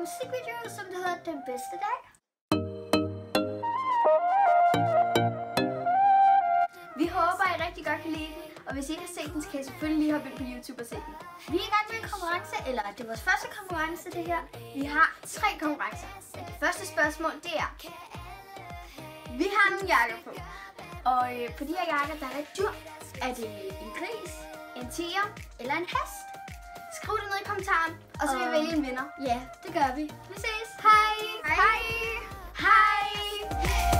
musikvideo, som det hedder Den Bedste Dag. Vi håber, I rigtig godt kan lide den, og hvis I ikke har set den, så kan I selvfølgelig lige hoppe ind på YouTube og se den. Vi er i gang med en konkurrence, eller det er vores første konkurrence, det her. Vi har 3 konkurrencer. Det første spørgsmål, det er: vi har nogle jakker på, og på de her jakker, der er et dyr. Er det en gris, en tiger eller en hest? Skriv det ned i kommentaren, og så vil vi vælge en vinder. Ja, det gør vi. Vi ses. Hej. Hej. Hej.